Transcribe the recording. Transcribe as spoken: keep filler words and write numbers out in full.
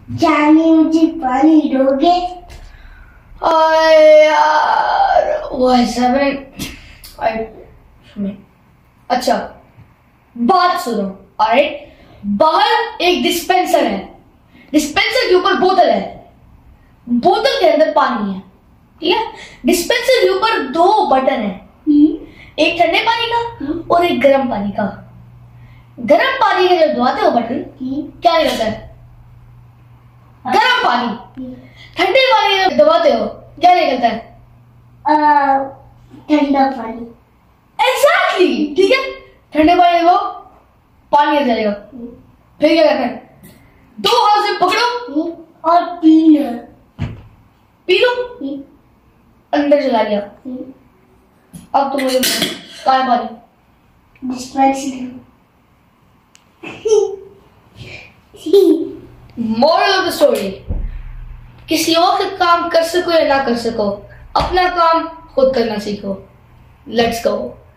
जाने मुझे पानी दोगे? अरे यार वो ऐसा में अच्छा बात सुनो। ऑलराइट, बाहर एक डिस्पेंसर है, डिस्पेंसर के ऊपर बोतल है, बोतल के अंदर पानी है, ठीक है। डिस्पेंसर के ऊपर दो बटन है, एक ठंडे पानी का और एक गर्म पानी का। गर्म पानी का जब दबाते हो बटन क्या निकलता है? गर्म पानी। ठंडे पानी जब दबाते हो क्या निकलता है? ठंडा पानी। एग्जैक्टली, ठीक है। ठंडे पानी दबाओ, पानी आ जाएगा। फिर क्या करना है? दो हाथ से पकड़ो और पी लो। पी लो, अंदर चला गया। अब तुम मुझे काला पानी dispenser. Moral of the story, किसी और का काम कर सको या ना कर सको, अपना काम खुद करना सीखो। लेट्स गो।